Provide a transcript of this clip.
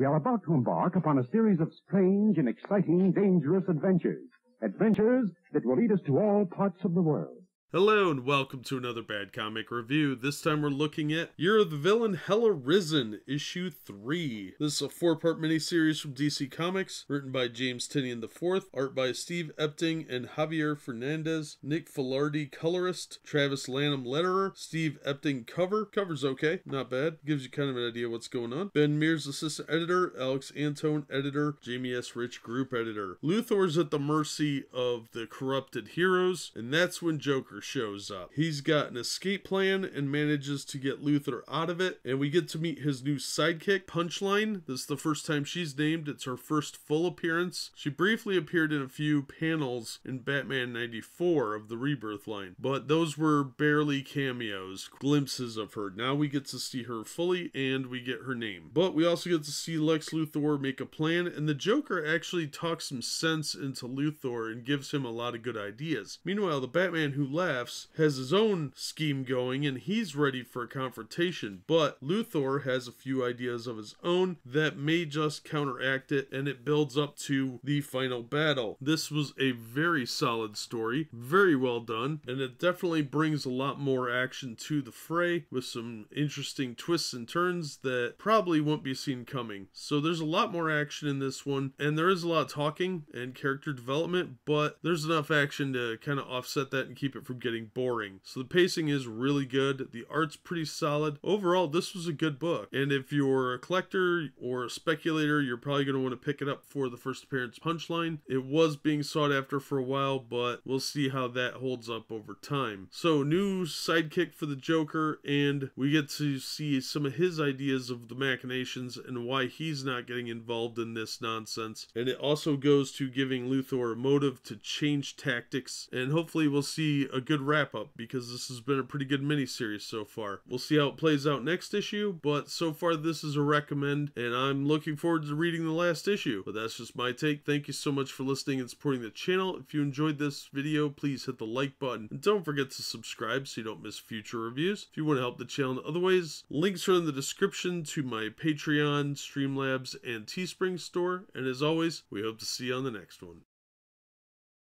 We are about to embark upon a series of strange and exciting, dangerous adventures. Adventures that will lead us to all parts of the world. Hello and welcome to another Bad Comic Review. This time we're looking at Year of the Villain, Arisen, Issue 3. This is a 4-part miniseries from DC Comics, written by James Tynion IV, art by Steve Epting and Javier Fernandez, Nick Filardi colorist, Travis Lanham letterer, Steve Epting cover. Cover's okay, not bad, gives you kind of an idea what's going on. Ben Mears assistant editor, Alex Antone editor, Jamie S. Rich group editor. Luthor's at the mercy of the corrupted heroes, and that's when Joker shows up. He's got an escape plan and manages to get Luthor out of it, and we get to meet his new sidekick, Punchline. This is the first time she's named. It's her first full appearance. She briefly appeared in a few panels in Batman 94 of the Rebirth line, but those were barely cameos, glimpses of her. Now we get to see her fully, and we get her name. But we also get to see Lex Luthor make a plan, and the Joker actually talks some sense into Luthor and gives him a lot of good ideas. Meanwhile, the Batman who left has his own scheme going, and he's ready for a confrontation, but Luthor has a few ideas of his own that may just counteract it, and it builds up to the final battle. This was a very solid story, very well done, and it definitely brings a lot more action to the fray with some interesting twists and turns that probably won't be seen coming. So there's a lot more action in this one, and there is a lot of talking and character development, but there's enough action to kind of offset that and keep it from getting boring. So the pacing is really good. The art's pretty solid. Overall, this was a good book. And if you're a collector or a speculator, you're probably going to want to pick it up for the first appearance Punchline. It was being sought after for a while, but we'll see how that holds up over time. So new sidekick for the Joker, and we get to see some of his ideas of the machinations and why he's not getting involved in this nonsense. And it also goes to giving Luthor a motive to change tactics, and hopefully we'll see a good wrap up, because this has been a pretty good miniseries so far. We'll see how it plays out next issue, but so far this is a recommend, and I'm looking forward to reading the last issue. But that's just my take. Thank you so much for listening and supporting the channel. If you enjoyed this video, please hit the like button, and don't forget to subscribe so you don't miss future reviews. If you want to help the channel in other ways, links are in the description to my Patreon, Streamlabs, and Teespring store, and as always, we hope to see you on the next one.